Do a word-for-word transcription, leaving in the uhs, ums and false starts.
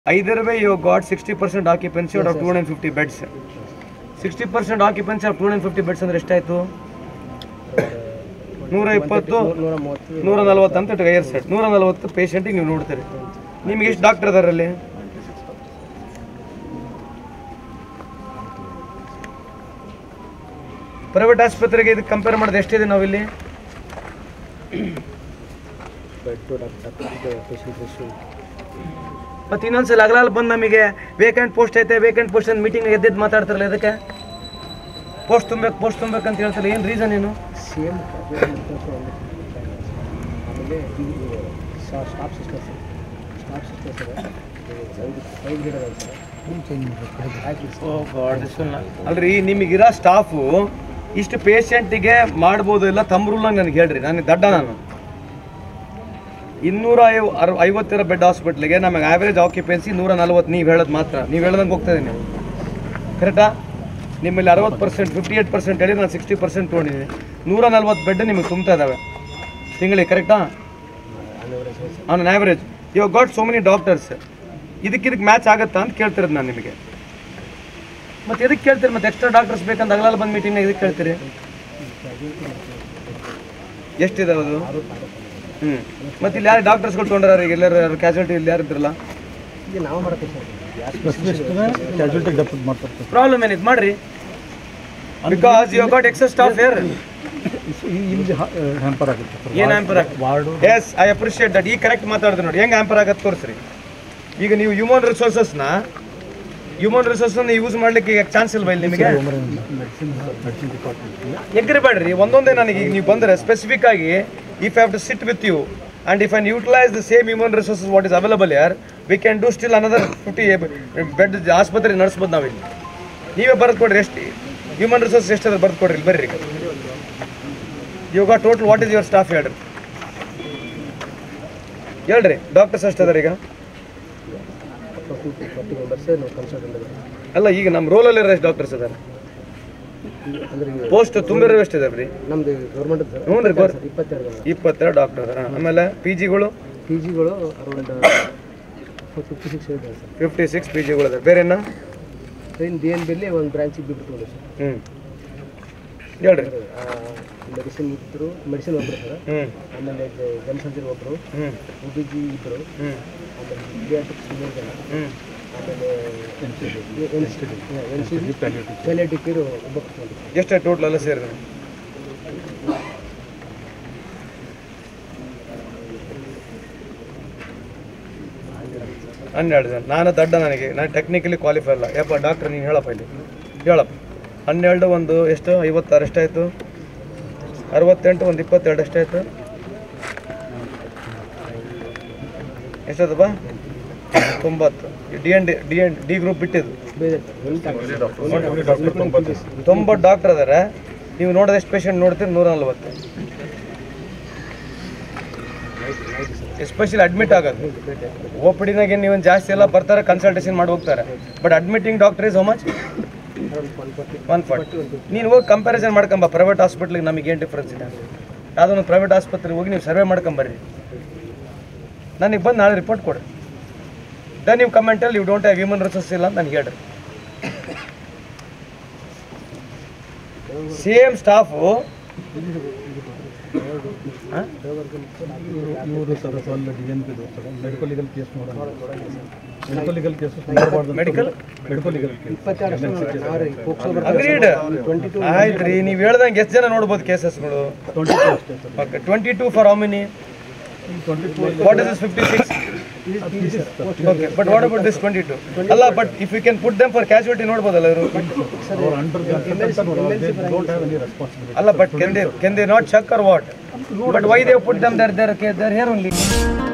Either way, you got sixty percent occupancy out of two hundred fifty beds. sixty percent occupancy of two hundred fifty beds ಅಂದ್ರೆ ಎಷ್ಟಾಯ್ತು? ನೂರ ಇಪ್ಪತ್ತು ನೂರ ನಲವತ್ತು ಅಂತ ಟೈರ್ ಸೆಟ್ ನೂರ ನಲವತ್ತು ಪೇಷಂಟಿಗೆ ನೀವು ನೋಡ್ತೀರಿ. ನಿಮಗೆ ಎಷ್ಟು ಡಾಕ್ಟರ್ ಅದರಲ್ಲಿ? ಪ್ರೈವೇಟ್ ಆಸ್ಪತ್ರೆಗೆ ಇದಕ್ಕೆ ಕಂಪೇರ್ ಮಾಡಿದ್ರೆ ಎಷ್ಟಿದೆ ನಾವಿಲ್ಲಿ? ಮತ್ತು ಇನ್ನೊಂದ್ಸಲ ಅಗಲಾಲ್ ಬಂದು ನಮಗೆ ವೇಕೆಂಟ್ ಪೋಸ್ಟ್ ಐತೆ ವೇಕೆಂಟ್ ಪೋಸ್ಟ್ ಅಂತ ಮೀಟಿಂಗ್ ಎದ್ದೆದ್ದು ಮಾತಾಡ್ತಾರಲ್ಲ, ಇದಕ್ಕೆ ಪೋಸ್ಟ್ ತುಂಬಬೇಕು ಪೋಸ್ಟ್ ತುಂಬಬೇಕು ಅಂತ ಹೇಳ್ತಾರೆ. ಏನು ರೀಸನ್ ಏನು? ಸೇಮ್ ಆಮೇಲೆ ಸ್ಟಾಫ್ ಸಿಸ್ಟರ್ಸ್ ಸ್ಟಾಫ್ ಸಿಸ್ಟರ್ಸ್ ಅಲ್ರಿ, ನಿಮಗಿರೋ ಸ್ಟಾಫು ಇಷ್ಟು ಪೇಷಂಟಿಗೆ ಮಾಡ್ಬೋದು ಇಲ್ಲ ತಮ್ಮ ರೂಲ್ನಾಗ ನನಗೆ ಹೇಳ್ರಿ. ನನಗೆ ದಡ್ಡ ನಾನು ಇನ್ನೂರ ಐವ ಅರ್ ಐವತ್ತಿರೋ ಬೆಡ್ ಹಾಸ್ಪಿಟ್ಲಿಗೆ ನಮಗೆ ಆ್ಯಾವ್ರೇಜ್ ಆಕ್ಯುಪೆನ್ಸಿ ನೂರ ನಲ್ವತ್ತು. ನೀವು ಹೇಳೋದು ಮಾತ್ರ ನೀವು ಹೇಳ್ದಂಗೆ ಹೋಗ್ತಾ ಇದ್ದೀನಿ, ಕರೆಕ್ಟಾ? ನಿಮ್ಮಲ್ಲಿ ಅರವತ್ತು ಪರ್ಸೆಂಟ್ ಫಿಫ್ಟಿ ಏಟ್ ಪರ್ಸೆಂಟ್ ಹೇಳಿ ನಾನು ಸಿಕ್ಸ್ಟಿ ಪರ್ಸೆಂಟ್ ತೊಗೊಂಡಿದ್ದೀನಿ. ನೂರ ನಲ್ವತ್ತು ಬೆಡ್ ನಿಮಗೆ ತುಂಬ್ತಾ ಇದ್ದಾವೆ ತಿಂಗಳಿಗೆ, ಕರೆಕ್ಟಾ? On average you got so many doctors. ಇದಕ್ಕೆ ಇದಕ್ಕೆ ಮ್ಯಾಚ್ ಆಗುತ್ತಾ ಅಂತ ಕೇಳ್ತಿರೋದು ನಾನು ನಿಮಗೆ. ಮತ್ತು ಎದಕ್ಕೆ ಕೇಳ್ತೀರಿ? ಮತ್ತು ಎಕ್ಸ್ಟ್ರಾ ಡಾಕ್ಟರ್ಸ್ ಬೇಕಂತ ಅಗಲಾಲ್ ಬಂದು ಮೀಟಿಂಗ್ನಾಗ ಇದಕ್ಕೆ ಕೇಳ್ತೀರಿ. ಎಷ್ಟಿದಾವೆ ಅದು? ಹ್ಞೂ ಮತ್ತು ಇಲ್ಲಿ ಯಾರು ಡಾಕ್ಟರ್ಸ್ಗಳು ತೊಗೊಂಡ್ರಾರ? ಈಗ ಎಲ್ಲರೂ ಕ್ಯಾಶುಯಾಲಿಟಿ ಇಲ್ಲಿ ಯಾರು ಇದ್ರಲ್ಲ, ನಾವು ಪ್ರಾಬ್ಲಮ್ ಏನಿದೆ ಮಾಡ್ರಿ. Because you got excess staff here. ಏನು ಹ್ಯಾಂಪರ್ ಆಗುತ್ತೆ? Yes, I appreciate that. ಈಗ ಕರೆಕ್ಟ್ ಮಾತಾಡಿದ್ರೆ ನೋಡಿ ಹೆಂಗೆ ಹ್ಯಾಂಪರ್ ಆಗತ್ತೆ ತೋರಿಸ್ರಿ. ಈಗ ನೀವು ಹ್ಯೂಮನ್ ರಿಸೋರ್ಸಸ್ನ ಹ್ಯೂಮನ್ ರಿಸೋರ್ಸನ್ನ ಯೂಸ್ ಮಾಡ್ಲಿಕ್ಕೆ ಈಗ ಚಾನ್ಸ್ ಇಲ್ವಾ ಇಲ್ಲಿ ನಿಮಗೆ? ಎಗ್ರಿಬೇಡ್ರಿ, ಒಂದೊಂದೇ ನನಗೆ ಈಗ ನೀವು ಬಂದರೆ ಸ್ಪೆಸಿಫಿಕ್ ಆಗಿ if have to sit with you and if I utilise the same human resources what is available ಯಾರ್, we can do still another fifty bed ಆಸ್ಪತ್ರೆ ನಡೆಸ್ಬೋದು ನಾವಿಲ್ಲಿ. ನೀವೇ ಬರೆದು ಕೊಡ್ರಿ ಎಷ್ಟು ಹ್ಯೂಮನ್ ರಿಸೋರ್ಸ್ ಎಷ್ಟಾದ್ರೆ ಬರೆದು ಕೊಡ್ರಿ ಇಲ್ಲಿ ಬರ್ರಿ. ಇವಾಗ total what is your staff ಹೇಳ್ರಿ ಹೇಳ್ರಿ. ಡಾಕ್ಟರ್ಸ್ ಎಷ್ಟಾದ್ರೆ ಈಗ? ಅಲ್ಲ, ಈಗ ನಮ್ಮ ರೋಲಲ್ಲಿ ಎಷ್ಟು ಡಾಕ್ಟರ್ಸ್ ಅದಾರೆ? ಪೋಸ್ಟ್ ತುಂಬಿರೋ ಎಷ್ಟು ಇದಾವೆ ರೀ? ನಮ್ದು ಗೌರ್ಮೆಂಟ್ ಹ್ಞೂ ರೀ, ಇಪ್ಪತ್ತೆರಡು ಇಪ್ಪತ್ತೆರಡು ಡಾಕ್ಟರ್ ಅದಾರ. ಆಮೇಲೆ ಪಿ ಜಿಗಳು ಪಿ ಜಿಗಳು ಅರೌಂಡ್ ಫಿಫ್ಟಿ ಸಿಕ್ಸ್ ಇದೆ ಸರ್. ಫಿಫ್ಟಿ ಸಿಕ್ಸ್ ಪಿ ಜಿಗಳು ಅದಾವೆ. ಬೇರೆನಾ? ಟ್ರೈನ್ ಡಿ ಎನ್ ಬಿಲ್ಲಿ ಒಂದು ಬ್ರಾಂಚಿಗೆ ಬಿಟ್ಟು ಸರ್. ಹ್ಞೂ ಹೇಳ್ರಿ. ಮೆಡಿಸಿನ್ ಇಬ್ಬರು ಮೆಡಿಸಿನ್ ಒಬ್ಬರು ಸರ್. ಹ್ಞೂ ಆಮೇಲೆ ಜನಸಂಖ್ಯೆ ಒಬ್ಬರು, ಹ್ಞೂ ಒ ಬಿ ಜಿ ಇಬ್ಬರು, ಹ್ಞೂ ಆಮೇಲೆ ಪೀಡಿಯಾಟ್ರಿಕ್ಸ್ ಮೂರು ಜನ, ಹ್ಞೂ ಆಮೇಲೆ N C N C G palliative care ಒಬ್ಬ. ಎಷ್ಟು ಟೋಟಲ್ ಎಲ್ಲ ಸೇರಿ? ಹನ್ನೆರಡು ಜನ. ನಾನು ದಡ್ಡ, ನನಗೆ ನಾನು ಟೆಕ್ನಿಕಲಿ ಕ್ವಾಲಿಫೈ ಅಲ್ಲ. ಯಪ್ಪ ಡಾಕ್ಟ್ರ್ ನೀನು ಹೇಳಪ್ಪ ಇಲ್ಲಿ ಹೇಳಪ್ಪ. ಹನ್ನೆರಡು ಒಂದು ಎಷ್ಟು? ಐವತ್ತಾರು ಎಷ್ಟಾಯಿತು? ಅರವತ್ತೆಂಟು ಒಂದು ಇಪ್ಪತ್ತೆರಡು ಎಷ್ಟಾಯಿತು? ಎಷ್ಟಾಯ್ತಪ್ಪ? ತೊಂಬತ್ತು. D N D D N D group ಬಿಟ್ಟಿದ್ದು ತೊಂಬತ್ತು ಡಾಕ್ಟರ್ ಅದಾರೆ. ನೀವು ನೋಡೋದು ಎಷ್ಟು ಪೇಷಂಟ್ ನೋಡ್ತೀರಿ? ನೂರ ನಲ್ವತ್ತು. ಎಸ್ಪೆಷಲಿ ಅಡ್ಮಿಟ್ ಆಗೋದು ಓ ಪಿ ಡಿನಾಗೆ ನೀವೊಂದು ಜಾಸ್ತಿ ಎಲ್ಲ ಬರ್ತಾರೆ, ಕನ್ಸಲ್ಟೇಷನ್ ಮಾಡಿ ಹೋಗ್ತಾರೆ. But admitting doctor is how much? One forty. ನೀನು ಹೋಗಿ ಕಂಪ್ಯಾರಿಸನ್ ಮಾಡ್ಕೊಂಬ ಪ್ರೈವೇಟ್ ಹಾಸ್ಪಿಟ್ಲಿಗೆ ನಮಗೆ ಏನು ಡಿಫ್ರೆನ್ಸ್ ಇದೆ. ಯಾವುದೊಂದು ಪ್ರೈವೇಟ್ ಆಸ್ಪತ್ರೆಗೆ ಹೋಗಿ ನೀವು ಸರ್ವೆ ಮಾಡ್ಕೊಂಬರ್ರಿ. ನನಗೆ ಬಂದು ನಾಳೆ ರಿಪೋರ್ಟ್ ಕೊಡ್ರಿ. ದೆನ್ ನೀವು ಕಮೆಂಟಲ್ಲಿ you don't have human resource ಇಲ್ಲ ಅಂತ ನನಗೆ ಹೇಳ್ರಿ. ಸೇಮ್ ಸ್ಟಾಫು ಅಗ್ರೀಡ್ ಆಯ್ತು ರೀ. ನೀವು ಹೇಳ್ದಂಗೆ ಎಷ್ಟು ಜನ ನೋಡ್ಬೋದು ಕೇಸಸ್ಗಳು? Twenty two for how many? What is this fifty six? Okay, but what about this twenty two? ಅಲ್ಲ, but if you can put them for casualty ನೋಡ್ಬೋದಲ್ಲ ಇವರು? ಅಲ್ಲ, but can they can they not check or what? But why they put them there there there here only?